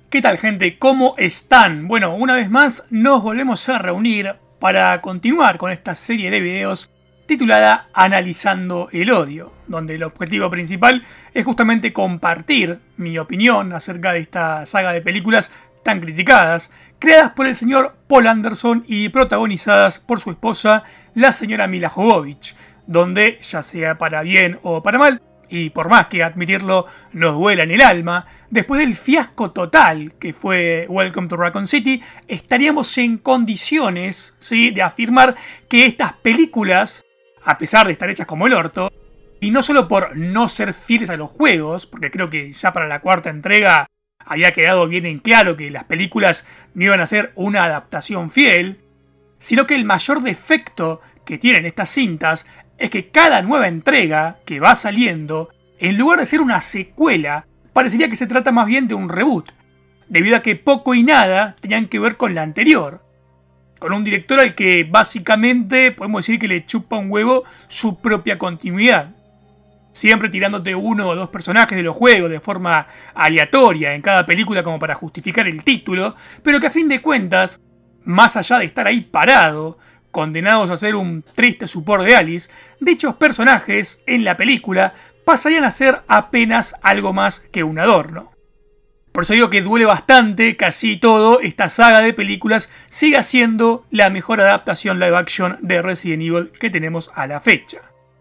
¿Qué tal, gente? ¿Cómo están? Bueno, una vez más nos volvemos a reunir para continuar con esta serie de videos titulada Analizando el Odio, donde el objetivo principal es justamente compartir mi opinión acerca de esta saga de películas tan criticadas, creadas por el señor Paul Anderson y protagonizadas por su esposa, la señora Milla Jovovich, donde, ya sea para bien o para mal, y por más que admitirlo nos duela en el alma, después del fiasco total que fue Welcome to Raccoon City, estaríamos en condiciones, ¿sí?, de afirmar que estas películas, a pesar de estar hechas como el orto, y no solo por no ser fieles a los juegos, porque creo que ya para la cuarta entrega había quedado bien en claro que las películas no iban a ser una adaptación fiel, sino que el mayor defecto que tienen estas cintas es que cada nueva entrega que va saliendo, en lugar de ser una secuela, parecería que se trata más bien de un reboot, debido a que poco y nada tenían que ver con la anterior, con un director al que básicamente podemos decir que le chupa un huevo su propia continuidad, siempre tirándote uno o dos personajes de los juegos de forma aleatoria en cada película como para justificar el título, pero que a fin de cuentas, más allá de estar ahí parado, condenados a ser un triste support de Alice, dichos personajes en la película pasarían a ser apenas algo más que un adorno. Por eso digo que duele bastante, casi todo, esta saga de películas siga siendo la mejor adaptación live action de Resident Evil que tenemos a la fecha.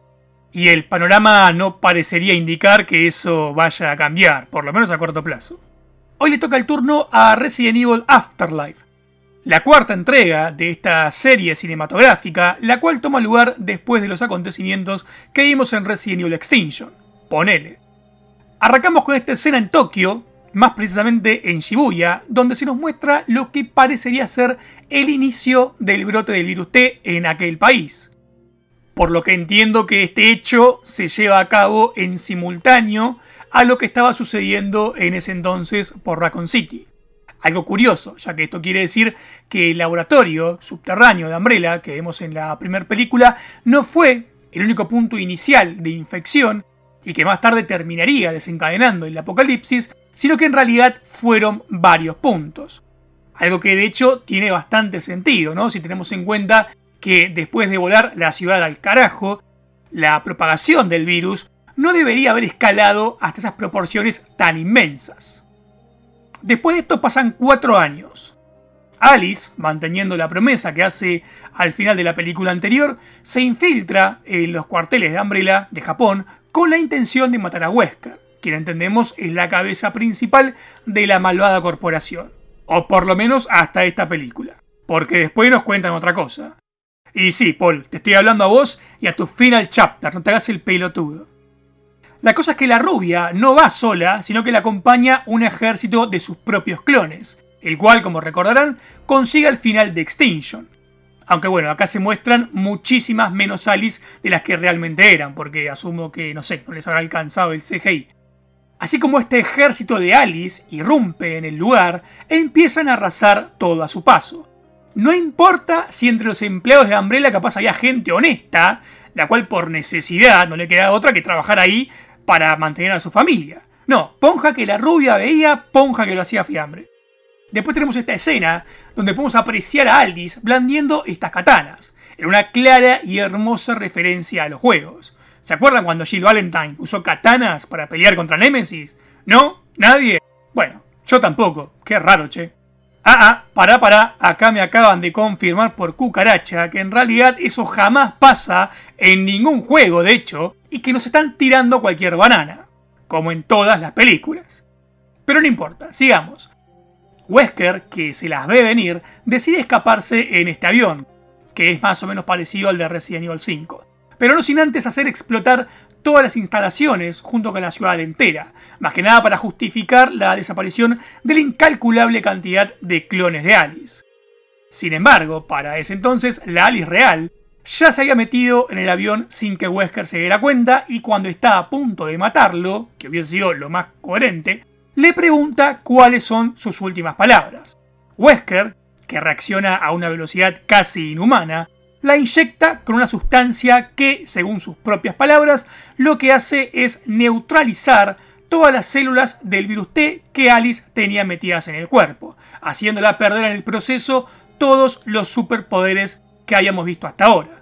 Y el panorama no parecería indicar que eso vaya a cambiar, por lo menos a corto plazo. Hoy le toca el turno a Resident Evil Afterlife, la cuarta entrega de esta serie cinematográfica, la cual toma lugar después de los acontecimientos que vimos en Resident Evil Extinction. Ponele. Arrancamos con esta escena en Tokio, más precisamente en Shibuya, donde se nos muestra lo que parecería ser el inicio del brote del virus T en aquel país. Por lo que entiendo que este hecho se lleva a cabo en simultáneo a lo que estaba sucediendo en ese entonces por Raccoon City. Algo curioso, ya que esto quiere decir que el laboratorio subterráneo de Umbrella que vemos en la primera película no fue el único punto inicial de infección y que más tarde terminaría desencadenando el apocalipsis, sino que en realidad fueron varios puntos. Algo que de hecho tiene bastante sentido, ¿no? Si tenemos en cuenta que después de volar la ciudad al carajo, la propagación del virus no debería haber escalado hasta esas proporciones tan inmensas. Después de esto pasan 4 años. Alice, manteniendo la promesa que hace al final de la película anterior, se infiltra en los cuarteles de Umbrella de Japón con la intención de matar a Wesker, quien entendemos es la cabeza principal de la malvada corporación. O por lo menos hasta esta película, porque después nos cuentan otra cosa. Y sí, Paul, te estoy hablando a vos y a tu final chapter, no te hagas el pelotudo. La cosa es que la rubia no va sola, sino que la acompaña un ejército de sus propios clones, el cual, como recordarán, consigue al final de Extinction. Aunque bueno, acá se muestran muchísimas menos Alice de las que realmente eran, porque asumo que, no sé, no les habrá alcanzado el CGI. Así como este ejército de Alice irrumpe en el lugar, empiezan a arrasar todo a su paso. No importa si entre los empleados de Umbrella capaz había gente honesta, la cual por necesidad no le queda otra que trabajar ahí para mantener a su familia. No, ponja que la rubia veía, ponja que lo hacía fiambre. Después tenemos esta escena donde podemos apreciar a Alice blandiendo estas katanas, en una clara y hermosa referencia a los juegos. ¿Se acuerdan cuando Jill Valentine usó katanas para pelear contra Nemesis? ¿No? ¿Nadie? Bueno, yo tampoco. Qué raro, che. Pará, acá me acaban de confirmar por cucaracha que en realidad eso jamás pasa en ningún juego, de hecho, y que nos están tirando cualquier banana, como en todas las películas. Pero no importa, sigamos. Wesker, que se las ve venir, decide escaparse en este avión, que es más o menos parecido al de Resident Evil 5, pero no sin antes hacer explotar todas las instalaciones junto con la ciudad entera, más que nada para justificar la desaparición de la incalculable cantidad de clones de Alice. Sin embargo, para ese entonces, la Alice real ya se había metido en el avión sin que Wesker se diera cuenta y cuando está a punto de matarlo, que hubiese sido lo más coherente, le pregunta cuáles son sus últimas palabras. Wesker, que reacciona a una velocidad casi inhumana, la inyecta con una sustancia que, según sus propias palabras, lo que hace es neutralizar todas las células del virus T que Alice tenía metidas en el cuerpo, haciéndola perder en el proceso todos los superpoderes que hayamos visto hasta ahora.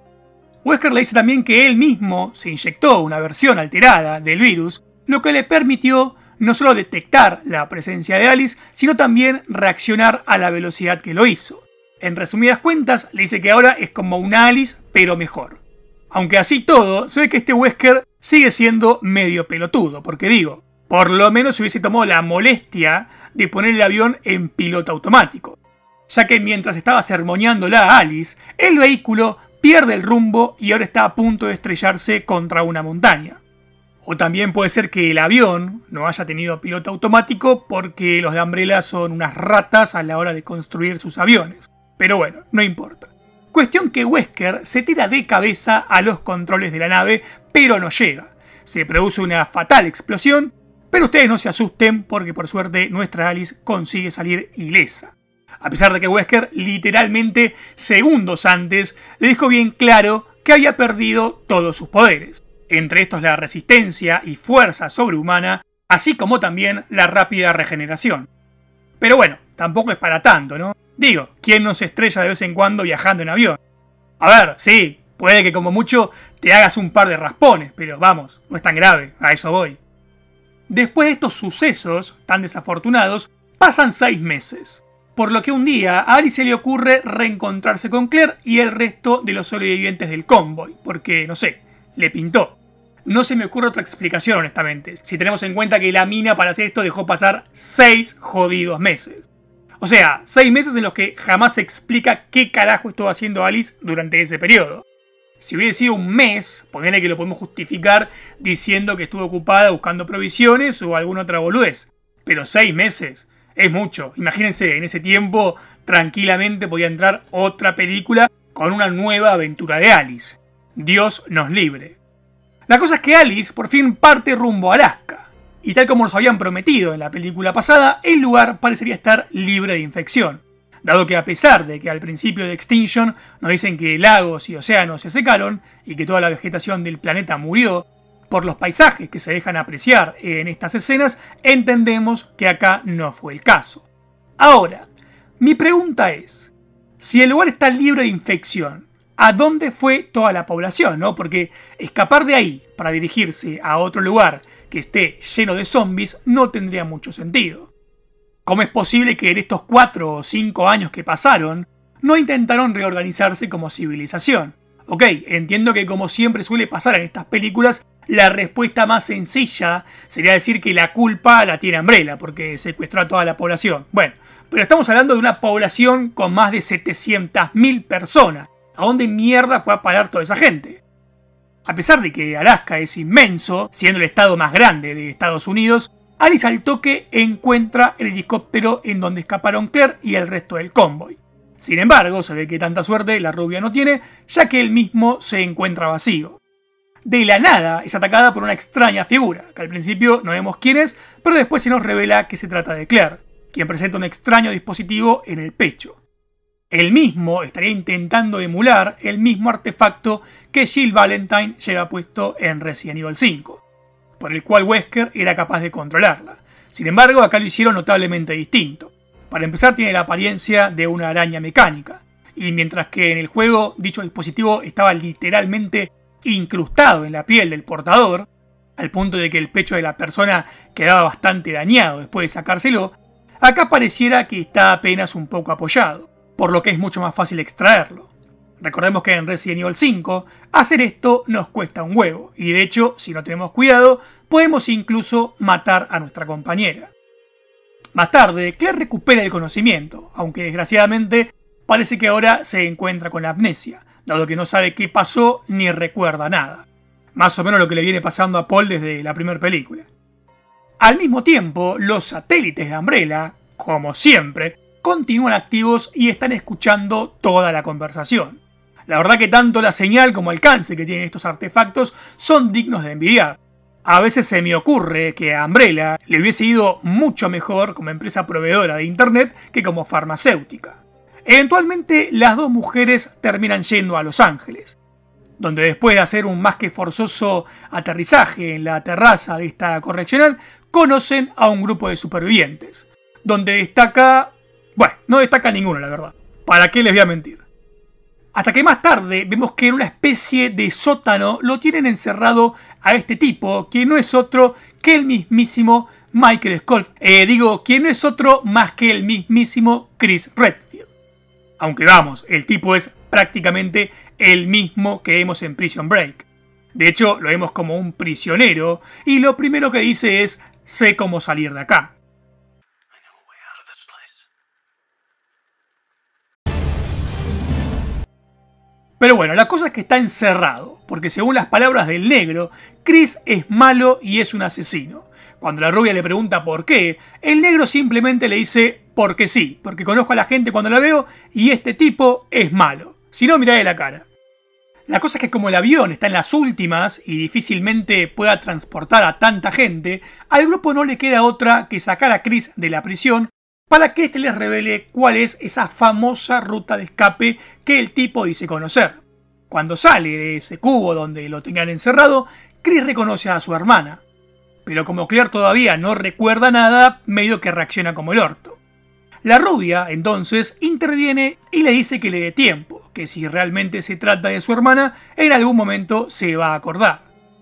Wesker le dice también que él mismo se inyectó una versión alterada del virus, lo que le permitió no solo detectar la presencia de Alice, sino también reaccionar a la velocidad que lo hizo. En resumidas cuentas, le dice que ahora es como una Alice, pero mejor. Aunque así todo, se ve que este Wesker sigue siendo medio pelotudo, porque digo, por lo menos se hubiese tomado la molestia de poner el avión en piloto automático, ya que mientras estaba sermoneándola a Alice, el vehículo pierde el rumbo y ahora está a punto de estrellarse contra una montaña. O también puede ser que el avión no haya tenido piloto automático porque los de Umbrella son unas ratas a la hora de construir sus aviones. Pero bueno, no importa. Cuestión que Wesker se tira de cabeza a los controles de la nave, pero no llega. Se produce una fatal explosión, pero ustedes no se asusten porque por suerte nuestra Alice consigue salir ilesa. A pesar de que Wesker literalmente segundos antes le dejó bien claro que había perdido todos sus poderes. Entre estos la resistencia y fuerza sobrehumana, así como también la rápida regeneración. Pero bueno, tampoco es para tanto, ¿no? Digo, ¿quién no se estrella de vez en cuando viajando en avión? A ver, sí, puede que como mucho te hagas un par de raspones, pero vamos, no es tan grave, a eso voy. Después de estos sucesos tan desafortunados, pasan 6 meses. Por lo que un día a Alice se le ocurre reencontrarse con Claire y el resto de los sobrevivientes del convoy, porque, no sé, le pintó. No se me ocurre otra explicación, honestamente, si tenemos en cuenta que la mina para hacer esto dejó pasar 6 jodidos meses. O sea, 6 meses en los que jamás se explica qué carajo estuvo haciendo Alice durante ese periodo. Si hubiese sido un mes, ponele que lo podemos justificar diciendo que estuvo ocupada buscando provisiones o alguna otra boludez. Pero 6 meses es mucho. Imagínense, en ese tiempo tranquilamente podía entrar otra película con una nueva aventura de Alice. Dios nos libre. La cosa es que Alice por fin parte rumbo a Alaska. Y tal como nos habían prometido en la película pasada, el lugar parecería estar libre de infección. Dado que a pesar de que al principio de Extinction nos dicen que lagos y océanos se secaron y que toda la vegetación del planeta murió, por los paisajes que se dejan apreciar en estas escenas, entendemos que acá no fue el caso. Ahora, mi pregunta es, si el lugar está libre de infección, ¿a dónde fue toda la población, no? Porque escapar de ahí para dirigirse a otro lugar que esté lleno de zombies no tendría mucho sentido. ¿Cómo es posible que en estos 4 o 5 años que pasaron no intentaron reorganizarse como civilización? Ok, entiendo que como siempre suele pasar en estas películas, la respuesta más sencilla sería decir que la culpa la tiene Umbrella porque secuestró a toda la población. Bueno, pero estamos hablando de una población con más de 700.000 personas. ¿A dónde mierda fue a parar toda esa gente? A pesar de que Alaska es inmenso, siendo el estado más grande de Estados Unidos, Alice al toque encuentra el helicóptero en donde escaparon Claire y el resto del convoy. Sin embargo, se ve que tanta suerte la rubia no tiene, ya que él mismo se encuentra vacío. De la nada es atacada por una extraña figura, que al principio no vemos quién es, pero después se nos revela que se trata de Claire, quien presenta un extraño dispositivo en el pecho. Él mismo estaría intentando emular el mismo artefacto que Jill Valentine lleva puesto en Resident Evil 5, por el cual Wesker era capaz de controlarla. Sin embargo, acá lo hicieron notablemente distinto. Para empezar, tiene la apariencia de una araña mecánica, y mientras que en el juego dicho dispositivo estaba literalmente incrustado en la piel del portador, al punto de que el pecho de la persona quedaba bastante dañado después de sacárselo, acá pareciera que está apenas un poco apoyado, por lo que es mucho más fácil extraerlo. Recordemos que en Resident Evil 5 hacer esto nos cuesta un huevo, y de hecho, si no tenemos cuidado, podemos incluso matar a nuestra compañera. Más tarde, Claire recupera el conocimiento, aunque desgraciadamente parece que ahora se encuentra con amnesia, dado que no sabe qué pasó ni recuerda nada. Más o menos lo que le viene pasando a Paul desde la primera película. Al mismo tiempo, los satélites de Umbrella, como siempre, continúan activos y están escuchando toda la conversación. La verdad que tanto la señal como el alcance que tienen estos artefactos son dignos de envidiar. A veces se me ocurre que a Umbrella le hubiese ido mucho mejor como empresa proveedora de internet que como farmacéutica. Eventualmente las dos mujeres terminan yendo a Los Ángeles. donde después de hacer un más que forzoso aterrizaje en la terraza de esta correccional, conocen a un grupo de supervivientes, donde destaca... Bueno, no destaca ninguno, la verdad. ¿Para qué les voy a mentir? Hasta que más tarde vemos que en una especie de sótano lo tienen encerrado a este tipo, que no es otro que el mismísimo Michael Scofield. Que no es otro más que el mismísimo Chris Redfield. Aunque vamos, el tipo es prácticamente el mismo que vemos en Prison Break. De hecho, lo vemos como un prisionero y lo primero que dice es: sé cómo salir de acá. Pero bueno, la cosa es que está encerrado, porque según las palabras del negro, Chris es malo y es un asesino. Cuando la rubia le pregunta por qué, el negro simplemente le dice: porque sí, porque conozco a la gente cuando la veo y este tipo es malo. Si no, mirá de la cara. La cosa es que como el avión está en las últimas y difícilmente pueda transportar a tanta gente, al grupo no le queda otra que sacar a Chris de la prisión para que éste les revele cuál es esa famosa ruta de escape que el tipo dice conocer. Cuando sale de ese cubo donde lo tenían encerrado, Chris reconoce a su hermana. Pero como Claire todavía no recuerda nada, medio que reacciona como el orto. La rubia, entonces, interviene y le dice que le dé tiempo, que si realmente se trata de su hermana, en algún momento se va a acordar.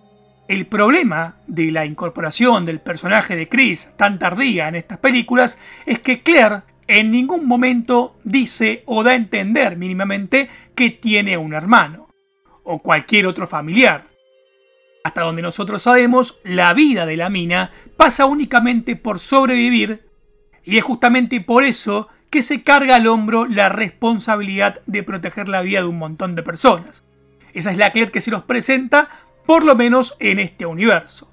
El problema de la incorporación del personaje de Chris tan tardía en estas películas es que Claire en ningún momento dice o da a entender mínimamente que tiene un hermano o cualquier otro familiar. Hasta donde nosotros sabemos, la vida de la mina pasa únicamente por sobrevivir y es justamente por eso que se carga al hombro la responsabilidad de proteger la vida de un montón de personas. Esa es la Claire que se nos presenta, por lo menos en este universo.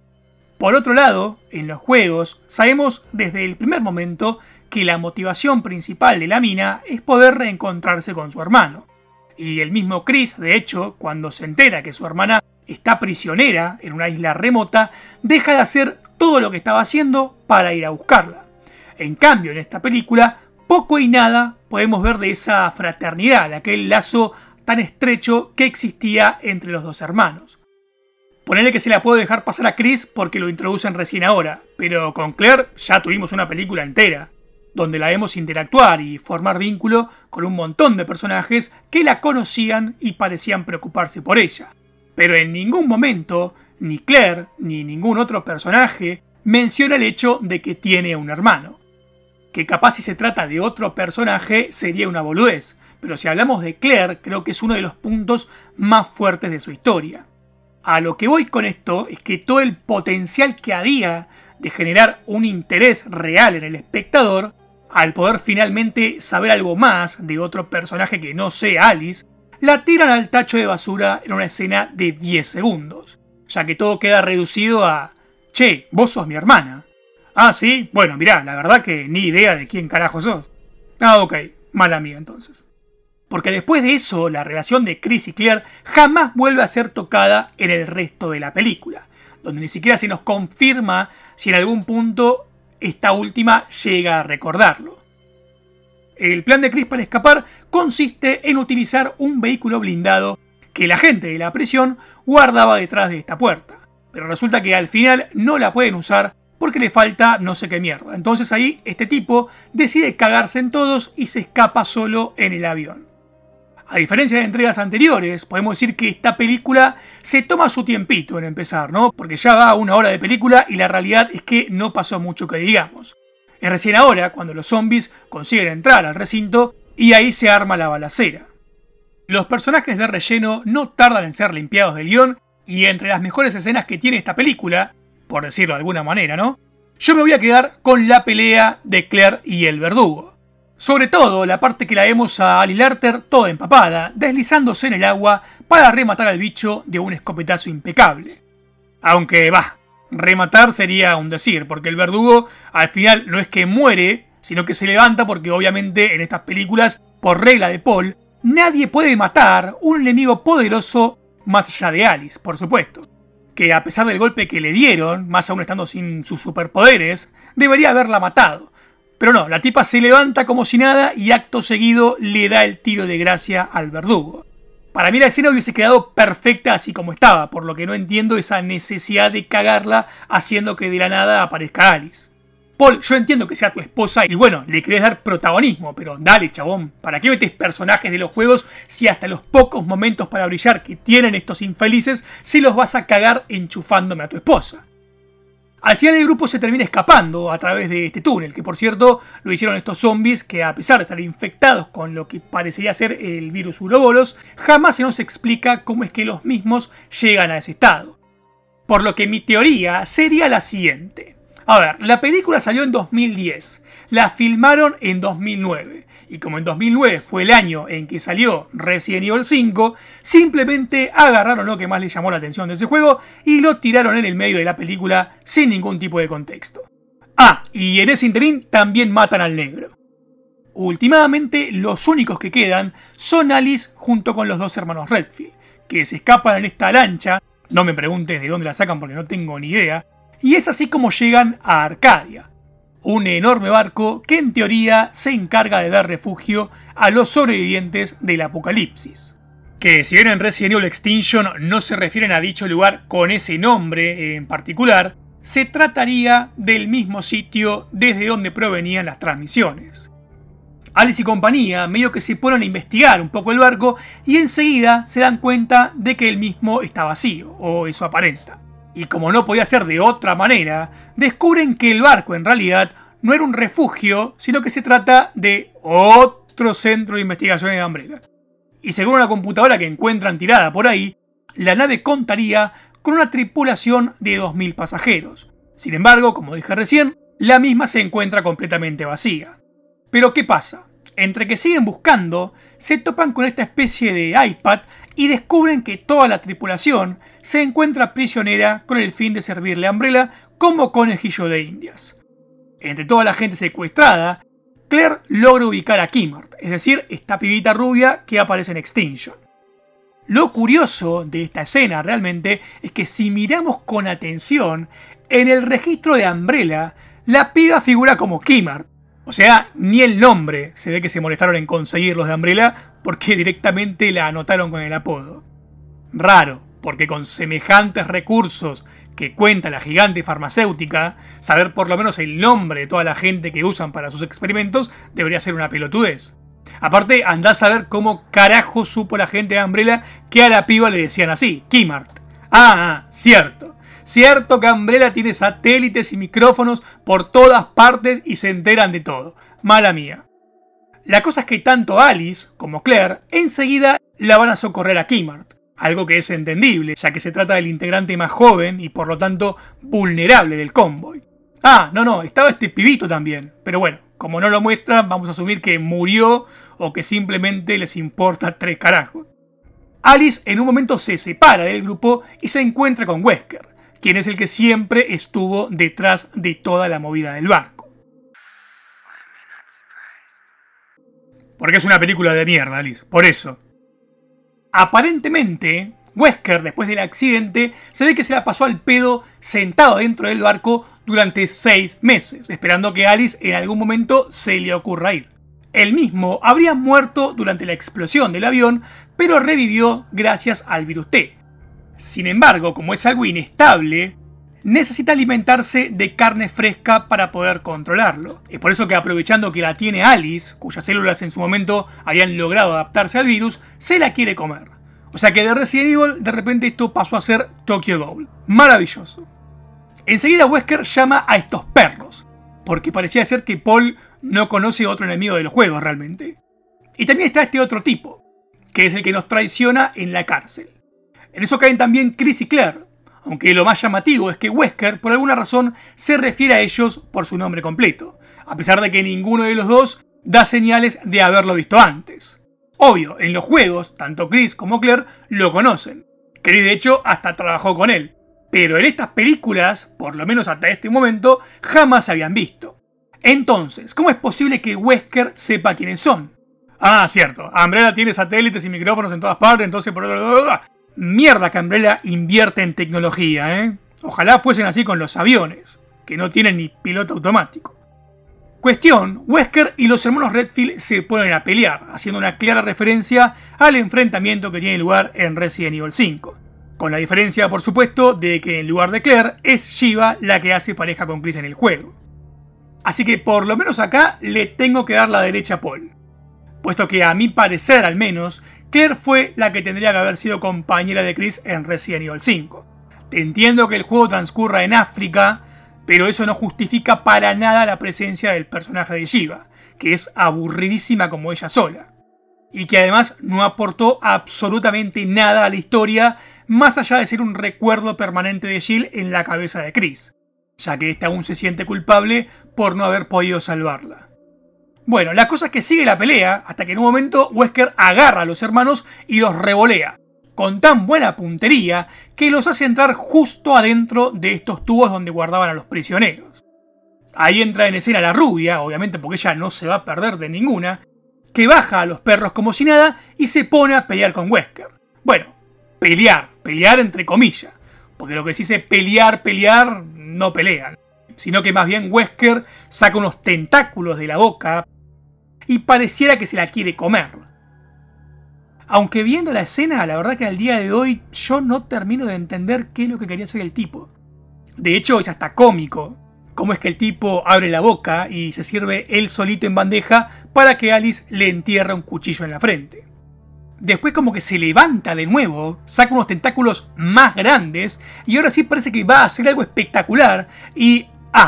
Por otro lado, en los juegos, sabemos desde el primer momento que la motivación principal de la mina es poder reencontrarse con su hermano. Y el mismo Chris, de hecho, cuando se entera que su hermana está prisionera en una isla remota, deja de hacer todo lo que estaba haciendo para ir a buscarla. En cambio, en esta película, poco y nada podemos ver de esa fraternidad, de aquel lazo tan estrecho que existía entre los dos hermanos. Ponele que se la puedo dejar pasar a Chris porque lo introducen recién ahora, pero con Claire ya tuvimos una película entera, donde la vemos interactuar y formar vínculo con un montón de personajes que la conocían y parecían preocuparse por ella. Pero en ningún momento, ni Claire ni ningún otro personaje menciona el hecho de que tiene un hermano. Que capaz si se trata de otro personaje sería una boludez, pero si hablamos de Claire creo que es uno de los puntos más fuertes de su historia. A lo que voy con esto es que todo el potencial que había de generar un interés real en el espectador, al poder finalmente saber algo más de otro personaje que no sea Alice, la tiran al tacho de basura en una escena de 10 segundos, ya que todo queda reducido a: che, vos sos mi hermana. Ah, ¿sí? Bueno, mirá, la verdad que ni idea de quién carajo sos. Ah, ok, mala mía entonces. Porque después de eso, la relación de Chris y Claire jamás vuelve a ser tocada en el resto de la película, donde ni siquiera se nos confirma si en algún punto esta última llega a recordarlo. El plan de Chris para escapar consiste en utilizar un vehículo blindado que la gente de la prisión guardaba detrás de esta puerta, pero resulta que al final no la pueden usar porque le falta no sé qué mierda. Entonces ahí este tipo decide cagarse en todos y se escapa solo en el avión. A diferencia de entregas anteriores, podemos decir que esta película se toma su tiempito en empezar, ¿no? Porque ya va a 1 hora de película y la realidad es que no pasó mucho que digamos. Es recién ahora cuando los zombies consiguen entrar al recinto y ahí se arma la balacera. Los personajes de relleno no tardan en ser limpiados del guión y entre las mejores escenas que tiene esta película, por decirlo de alguna manera, ¿no? Yo me voy a quedar con la pelea de Claire y el verdugo. Sobre todo la parte que la vemos a Ali Larter toda empapada, deslizándose en el agua para rematar al bicho de un escopetazo impecable. Aunque, rematar sería un decir, porque el verdugo al final no es que muere, sino que se levanta porque obviamente en estas películas, por regla de Paul, nadie puede matar un enemigo poderoso más allá de Alice, por supuesto. Que a pesar del golpe que le dieron, más aún estando sin sus superpoderes, debería haberla matado. Pero no, la tipa se levanta como si nada y acto seguido le da el tiro de gracia al verdugo. Para mí la escena hubiese quedado perfecta así como estaba, por lo que no entiendo esa necesidad de cagarla haciendo que de la nada aparezca Alice. Paul, yo entiendo que sea tu esposa y bueno, le querés dar protagonismo, pero dale chabón, ¿para qué metes personajes de los juegos si hasta los pocos momentos para brillar que tienen estos infelices se los vas a cagar enchufándome a tu esposa? Al final el grupo se termina escapando a través de este túnel, que por cierto lo hicieron estos zombies que a pesar de estar infectados con lo que parecería ser el virus Uroboros, jamás se nos explica cómo es que los mismos llegan a ese estado. Por lo que mi teoría sería la siguiente. A ver, la película salió en 2010, la filmaron en 2009, y como en 2009 fue el año en que salió Resident Evil 5, simplemente agarraron lo que más les llamó la atención de ese juego y lo tiraron en el medio de la película sin ningún tipo de contexto. Ah, y en ese interín también matan al negro. Últimamente los únicos que quedan son Alice junto con los dos hermanos Redfield, que se escapan en esta lancha, no me preguntes de dónde la sacan porque no tengo ni idea, y es así como llegan a Arcadia, un enorme barco que en teoría se encarga de dar refugio a los sobrevivientes del apocalipsis. Que si bien en Resident Evil Extinction no se refieren a dicho lugar con ese nombre en particular, se trataría del mismo sitio desde donde provenían las transmisiones. Alice y compañía medio que se ponen a investigar un poco el barco y enseguida se dan cuenta de que el mismo está vacío, o eso aparenta. Y como no podía ser de otra manera, descubren que el barco en realidad no era un refugio, sino que se trata de otro centro de investigaciones de Umbrella. Y según una computadora que encuentran tirada por ahí, la nave contaría con una tripulación de 2000 pasajeros. Sin embargo, como dije recién, la misma se encuentra completamente vacía. Pero ¿qué pasa? Entre que siguen buscando, se topan con esta especie de iPad y descubren que toda la tripulación se encuentra prisionera con el fin de servirle a Umbrella como conejillo de indias. Entre toda la gente secuestrada, Claire logra ubicar a Kimart, es decir, esta pibita rubia que aparece en Extinction. Lo curioso de esta escena realmente es que si miramos con atención, en el registro de Umbrella, la piba figura como Kimart. O sea, ni el nombre se ve que se molestaron en conseguir los de Umbrella porque directamente la anotaron con el apodo. Raro, porque con semejantes recursos que cuenta la gigante farmacéutica, saber por lo menos el nombre de toda la gente que usan para sus experimentos debería ser una pelotudez. Aparte, andás a ver cómo carajo supo la gente de Umbrella que a la piba le decían así, Kimart. Cierto. Cierto que Umbrella tiene satélites y micrófonos por todas partes y se enteran de todo. Mala mía. La cosa es que tanto Alice como Claire enseguida la van a socorrer a Kimart. Algo que es entendible, ya que se trata del integrante más joven y por lo tanto vulnerable del convoy. No, estaba este pibito también. Pero bueno, como no lo muestran, vamos a asumir que murió o que simplemente les importa 3 carajos. Alice en un momento se separa del grupo y se encuentra con Wesker, quien es el que siempre estuvo detrás de toda la movida del barco. Porque es una película de mierda, Alice, por eso. Aparentemente, Wesker, después del accidente, se ve que se la pasó al pedo sentado dentro del barco durante 6 meses, esperando que Alice en algún momento se le ocurra ir. Él mismo habría muerto durante la explosión del avión, pero revivió gracias al virus T. Sin embargo, como es algo inestable, necesita alimentarse de carne fresca para poder controlarlo. Es por eso que aprovechando que la tiene Alice, cuyas células en su momento habían logrado adaptarse al virus, se la quiere comer. O sea que de Resident Evil, de repente esto pasó a ser Tokyo Ghoul. Maravilloso. Enseguida Wesker llama a estos perros, porque parecía ser que Paul no conoce otro enemigo del juego realmente. Y también está este otro tipo, que es el que nos traiciona en la cárcel. En eso caen también Chris y Claire, aunque lo más llamativo es que Wesker por alguna razón se refiere a ellos por su nombre completo, a pesar de que ninguno de los dos da señales de haberlo visto antes. Obvio, en los juegos, tanto Chris como Claire lo conocen. Chris de hecho hasta trabajó con él, pero en estas películas, por lo menos hasta este momento, jamás se habían visto. Entonces, ¿cómo es posible que Wesker sepa quiénes son? Cierto, Umbrella tiene satélites y micrófonos en todas partes, entonces por... Mierda que Umbrella invierte en tecnología, ¿eh? Ojalá fuesen así con los aviones, que no tienen ni piloto automático. Cuestión, Wesker y los hermanos Redfield se ponen a pelear, haciendo una clara referencia al enfrentamiento que tiene lugar en Resident Evil 5. Con la diferencia, por supuesto, de que en lugar de Claire, es Shiva la que hace pareja con Chris en el juego. Así que por lo menos acá le tengo que dar la derecha a Paul. Puesto que a mi parecer al menos, Claire fue la que tendría que haber sido compañera de Chris en Resident Evil 5. Te entiendo que el juego transcurra en África, pero eso no justifica para nada la presencia del personaje de Shiva, que es aburridísima como ella sola. Y que además no aportó absolutamente nada a la historia, más allá de ser un recuerdo permanente de Jill en la cabeza de Chris, ya que ésta aún se siente culpable por no haber podido salvarla. Bueno, la cosa es que sigue la pelea, hasta que en un momento Wesker agarra a los hermanos y los revolea, con tan buena puntería que los hace entrar justo adentro de estos tubos donde guardaban a los prisioneros. Ahí entra en escena la rubia, obviamente porque ella no se va a perder de ninguna, que baja a los perros como si nada y se pone a pelear con Wesker. Bueno, pelear entre comillas, porque lo que se dice pelear, no pelean, sino que más bien Wesker saca unos tentáculos de la boca y pareciera que se la quiere comer. Aunque viendo la escena, la verdad que al día de hoy yo no termino de entender qué es lo que quería hacer el tipo. De hecho, es hasta cómico cómo es que el tipo abre la boca y se sirve él solito en bandeja para que Alice le entierre un cuchillo en la frente. Después como que se levanta de nuevo, saca unos tentáculos más grandes y ahora sí parece que va a hacer algo espectacular y...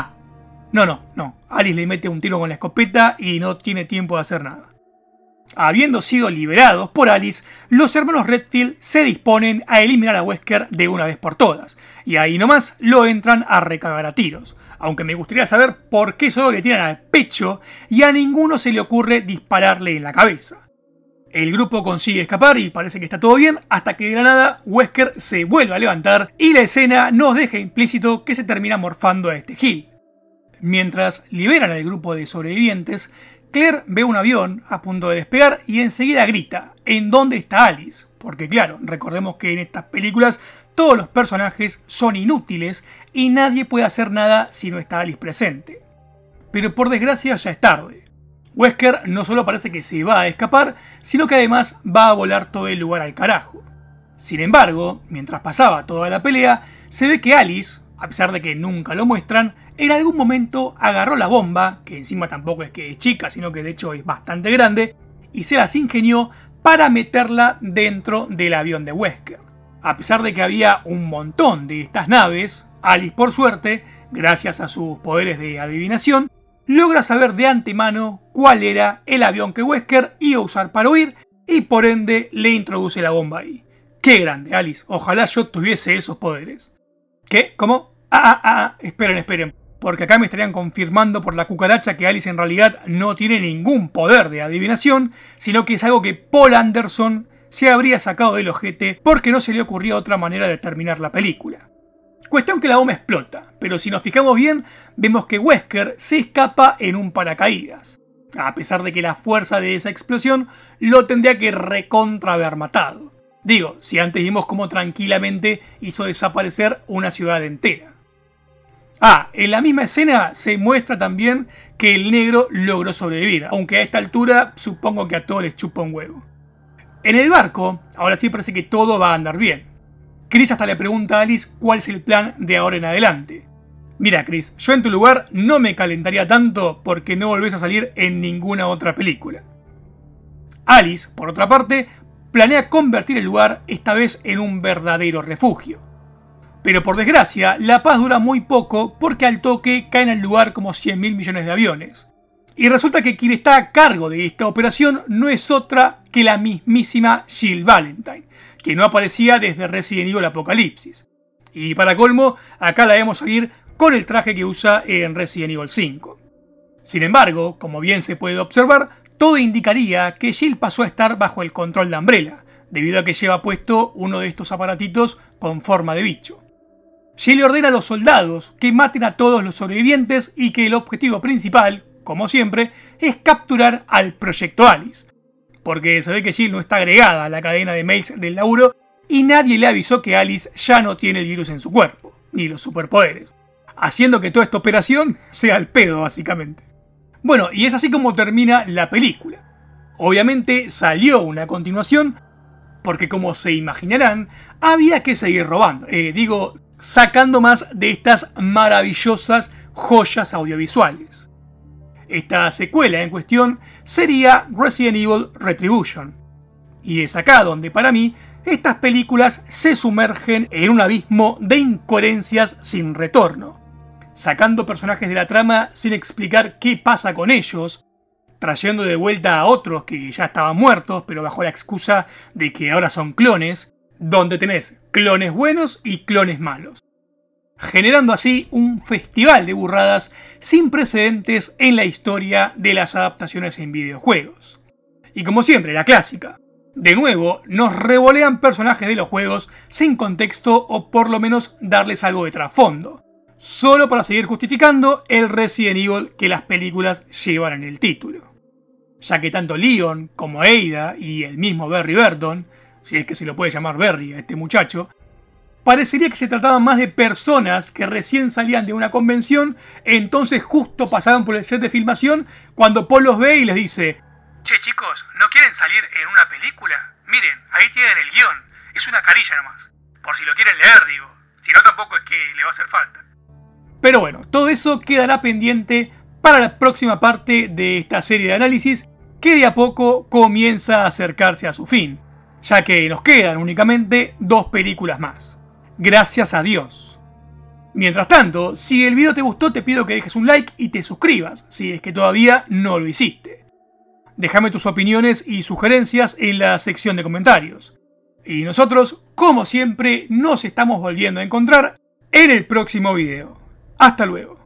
No. Alice le mete un tiro con la escopeta y no tiene tiempo de hacer nada. Habiendo sido liberados por Alice, los hermanos Redfield se disponen a eliminar a Wesker de una vez por todas, y ahí nomás lo entran a recagar a tiros, aunque me gustaría saber por qué solo le tiran al pecho y a ninguno se le ocurre dispararle en la cabeza. El grupo consigue escapar y parece que está todo bien, hasta que de la nada Wesker se vuelve a levantar y la escena nos deja implícito que se termina morfando a este Gil. Mientras liberan al grupo de sobrevivientes, Claire ve un avión a punto de despegar y enseguida grita ¿en dónde está Alice? Porque claro, recordemos que en estas películas todos los personajes son inútiles y nadie puede hacer nada si no está Alice presente. Pero por desgracia ya es tarde. Wesker no solo parece que se va a escapar, sino que además va a volar todo el lugar al carajo. Sin embargo, mientras pasaba toda la pelea, se ve que Alice, a pesar de que nunca lo muestran, en algún momento agarró la bomba, que encima tampoco es que es chica, sino que de hecho es bastante grande, y se las ingenió para meterla dentro del avión de Wesker. A pesar de que había un montón de estas naves, Alice por suerte, gracias a sus poderes de adivinación, logra saber de antemano cuál era el avión que Wesker iba a usar para huir y por ende le introduce la bomba ahí. ¡Qué grande, Alice! Ojalá yo tuviese esos poderes. ¿Qué? ¿Cómo? Esperen. Porque acá me estarían confirmando por la cucaracha que Alice en realidad no tiene ningún poder de adivinación, sino que es algo que Paul Anderson se habría sacado del ojete porque no se le ocurría otra manera de terminar la película. Cuestión que la bomba explota, pero si nos fijamos bien, vemos que Wesker se escapa en un paracaídas. A pesar de que la fuerza de esa explosión lo tendría que recontra haber matado. Digo, si antes vimos cómo tranquilamente hizo desaparecer una ciudad entera. En la misma escena se muestra también que el negro logró sobrevivir, aunque a esta altura supongo que a todos les chupa un huevo. En el barco, ahora sí parece que todo va a andar bien. Chris hasta le pregunta a Alice cuál es el plan de ahora en adelante. Mira Chris, yo en tu lugar no me calentaría tanto porque no volvés a salir en ninguna otra película. Alice, por otra parte, planea convertir el lugar esta vez en un verdadero refugio. Pero por desgracia, la paz dura muy poco porque al toque caen al lugar como 100.000 millones de aviones. Y resulta que quien está a cargo de esta operación no es otra que la mismísima Jill Valentine, que no aparecía desde Resident Evil Apocalipsis. Y para colmo, acá la vemos salir con el traje que usa en Resident Evil 5. Sin embargo, como bien se puede observar, todo indicaría que Jill pasó a estar bajo el control de Umbrella, debido a que lleva puesto uno de estos aparatitos con forma de bicho. Jill le ordena a los soldados que maten a todos los sobrevivientes y que el objetivo principal, como siempre, es capturar al Proyecto Alice. Porque se ve que Jill no está agregada a la cadena de mails del laburo y nadie le avisó que Alice ya no tiene el virus en su cuerpo, ni los superpoderes, haciendo que toda esta operación sea al pedo básicamente. Bueno, y es así como termina la película. Obviamente salió una continuación, porque como se imaginarán, había que seguir robando. Sacando más de estas maravillosas joyas audiovisuales. Esta secuela en cuestión sería Resident Evil Retribution. Y es acá donde para mí estas películas se sumergen en un abismo de incoherencias sin retorno, sacando personajes de la trama sin explicar qué pasa con ellos, trayendo de vuelta a otros que ya estaban muertos, pero bajo la excusa de que ahora son clones, donde tenés clones buenos y clones malos, generando así un festival de burradas sin precedentes en la historia de las adaptaciones en videojuegos. Y como siempre, la clásica. De nuevo, nos revolean personajes de los juegos sin contexto o por lo menos darles algo de trasfondo, solo para seguir justificando el Resident Evil que las películas llevan en el título. Ya que tanto Leon como Ada y el mismo Barry Burton, si es que se lo puede llamar Barry a este muchacho, parecería que se trataban más de personas que recién salían de una convención, entonces justo pasaban por el set de filmación cuando Paul los ve y les dice: che chicos, ¿no quieren salir en una película? Miren, ahí tienen el guión, es una carilla nomás, por si lo quieren leer, digo, si no tampoco es que le va a hacer falta. Pero bueno, todo eso quedará pendiente para la próxima parte de esta serie de análisis que de a poco comienza a acercarse a su fin, ya que nos quedan únicamente 2 películas más. Gracias a Dios. Mientras tanto, si el video te gustó te pido que dejes un like y te suscribas, si es que todavía no lo hiciste. Déjame tus opiniones y sugerencias en la sección de comentarios. Y nosotros, como siempre, nos estamos volviendo a encontrar en el próximo video. Hasta luego.